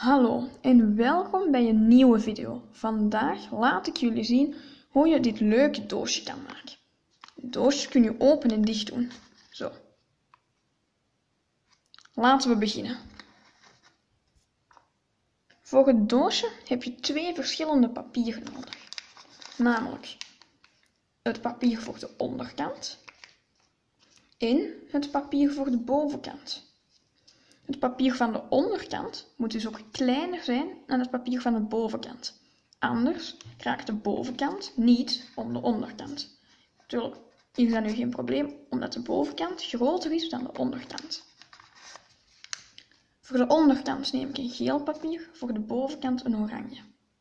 Hallo en welkom bij een nieuwe video. Vandaag laat ik jullie zien hoe je dit leuke doosje kan maken. Het doosje kun je open en dicht doen. Zo. Laten we beginnen. Voor het doosje heb je twee verschillende papieren nodig. Namelijk het papier voor de onderkant en het papier voor de bovenkant. Het papier van de onderkant moet dus ook kleiner zijn dan het papier van de bovenkant. Anders raakt de bovenkant niet om de onderkant. Natuurlijk, hier is dat nu geen probleem, omdat de bovenkant groter is dan de onderkant. Voor de onderkant neem ik een geel papier, voor de bovenkant een oranje.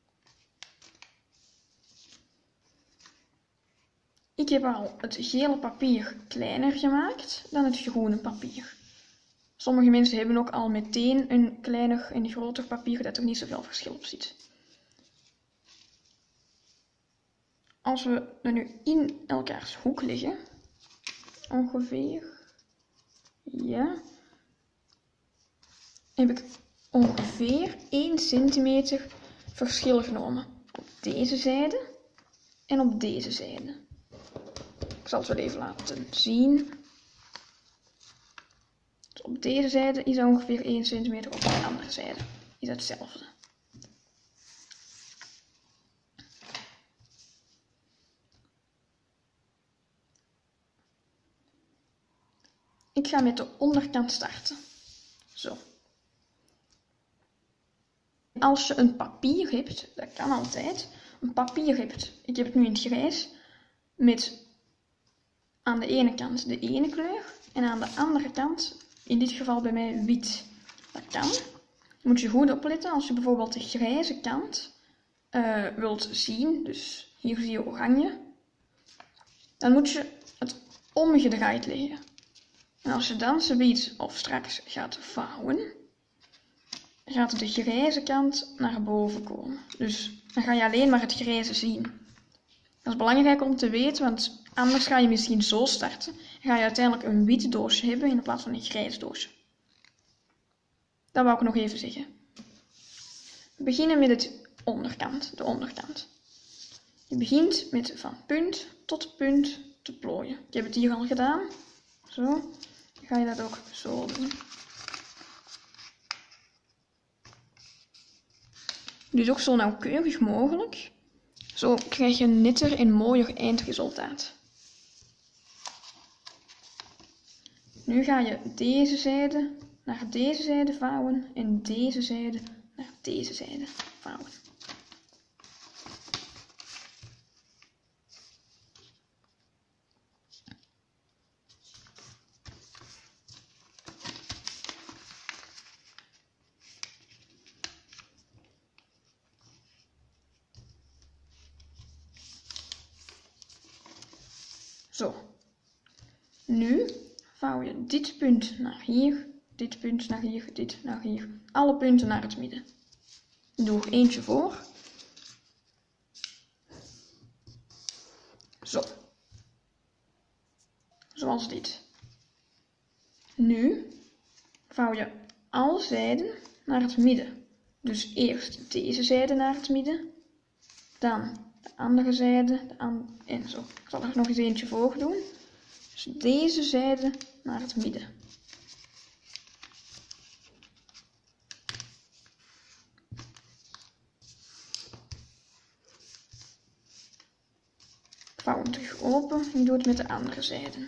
Ik heb al het gele papier kleiner gemaakt dan het groene papier. Sommige mensen hebben ook al meteen een kleiner en groter papier, dat er niet zoveel verschil op zit. Als we dat nu in elkaars hoek leggen, ongeveer, ja, heb ik ongeveer 1 centimeter verschil genomen. Op deze zijde en op deze zijde. Ik zal het wel even laten zien. Op deze zijde is dat ongeveer 1 centimeter, op de andere zijde is dat hetzelfde. Ik ga met de onderkant starten. Zo. Als je een papier hebt, dat kan altijd, een papier hebt, ik heb het nu in het grijs, met aan de ene kant de ene kleur en aan de andere kant, in dit geval bij mij wit. Dat kan. Moet je goed opletten als je bijvoorbeeld de grijze kant wilt zien, dus hier zie je oranje, dan moet je het omgedraaid leggen. En als je dan zoiets of straks gaat vouwen, gaat de grijze kant naar boven komen. Dus dan ga je alleen maar het grijze zien. Dat is belangrijk om te weten, want anders ga je misschien zo starten. Dan ga je uiteindelijk een wit doosje hebben in plaats van een grijs doosje. Dat wou ik nog even zeggen. We beginnen met de onderkant. Je begint met van punt tot punt te plooien. Ik heb het hier al gedaan. Zo. Dan ga je dat ook zo doen. Dus ook zo nauwkeurig mogelijk. Zo krijg je een netter en mooier eindresultaat. Nu ga je deze zijde naar deze zijde vouwen en deze zijde naar deze zijde vouwen. Zo. Nu vouw je dit punt naar hier, dit punt naar hier, dit naar hier. Alle punten naar het midden. Doe er eentje voor. Zo. Zoals dit. Nu vouw je alle zijden naar het midden. Dus eerst deze zijde naar het midden. Dan de andere zijde en zo. Ik zal er nog eens eentje voor doen. Dus deze zijde naar het midden. Ik vouw hem terug open en doe het met de andere zijde.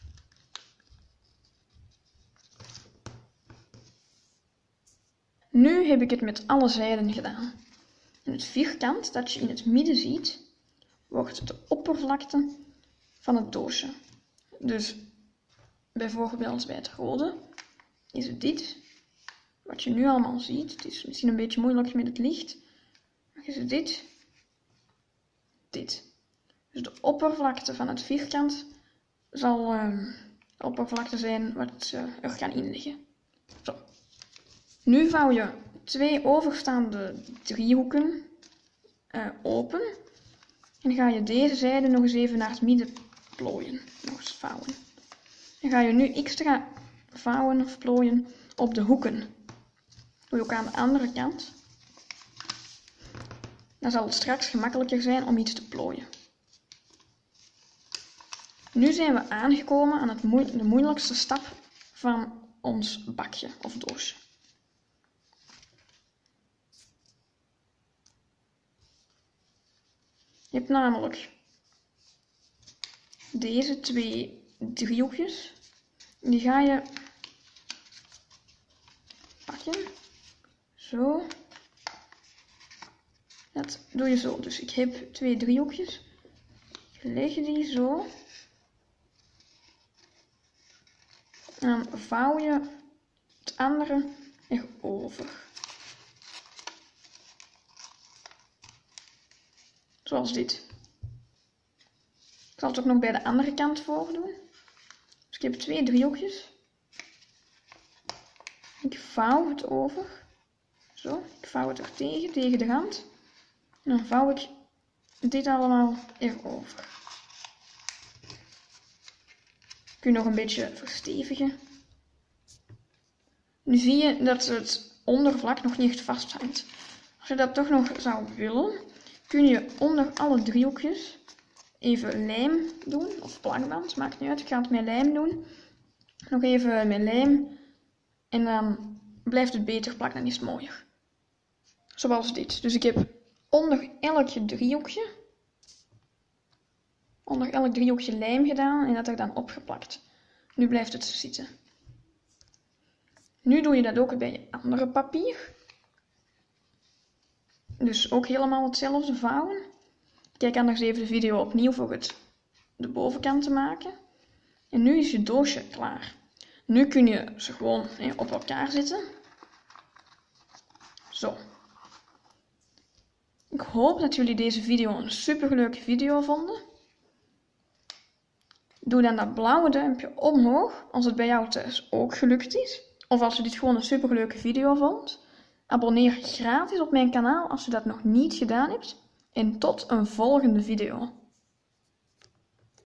Nu heb ik het met alle zijden gedaan. En het vierkant dat je in het midden ziet, wordt de oppervlakte van het doosje. Dus bijvoorbeeld bij het rode is het dit, wat je nu allemaal ziet. Het is misschien een beetje moeilijk met het licht, maar is het dit. Dus de oppervlakte van het vierkant zal de oppervlakte zijn wat er gaan inleggen. Zo. Nu vouw je twee overstaande driehoeken open en ga je deze zijde nog eens even naar het midden plooien, nog eens vouwen. Dan ga je nu extra vouwen of plooien op de hoeken. Doe je ook aan de andere kant. Dan zal het straks gemakkelijker zijn om iets te plooien. Nu zijn we aangekomen aan de moeilijkste stap van ons bakje of doosje. Je hebt namelijk deze 2 driehoekjes. Die ga je pakken. Zo. Dat doe je zo. Dus ik heb 2 driehoekjes. Ik leg die zo. En dan vouw je het andere erover. Zoals dit. Ik zal het ook nog bij de andere kant voordoen. Dus ik heb 2 driehoekjes. Ik vouw het over. Zo, ik vouw het er tegen de rand. En dan vouw ik dit allemaal erover. Kun je nog een beetje verstevigen. Nu zie je dat het ondervlak nog niet echt vasthangt. Als je dat toch nog zou willen, kun je onder alle driehoekjes even lijm doen. Of plakband, maakt niet uit. Ik ga het met lijm doen. Nog even met lijm. En dan blijft het beter plakken en is het mooier. Zoals dit. Dus ik heb onder elk driehoekje lijm gedaan en dat er dan opgeplakt. Nu blijft het zitten. Nu doe je dat ook bij je andere papier. Dus ook helemaal hetzelfde vouwen. Kijk anders even de video opnieuw voor de bovenkant te maken. En nu is je doosje klaar. Nu kun je ze gewoon op elkaar zetten. Zo. Ik hoop dat jullie deze video een superleuke video vonden. Doe dan dat blauwe duimpje omhoog als het bij jou thuis ook gelukt is. Of als je dit gewoon een superleuke video vond. Abonneer gratis op mijn kanaal als je dat nog niet gedaan hebt. En tot een volgende video.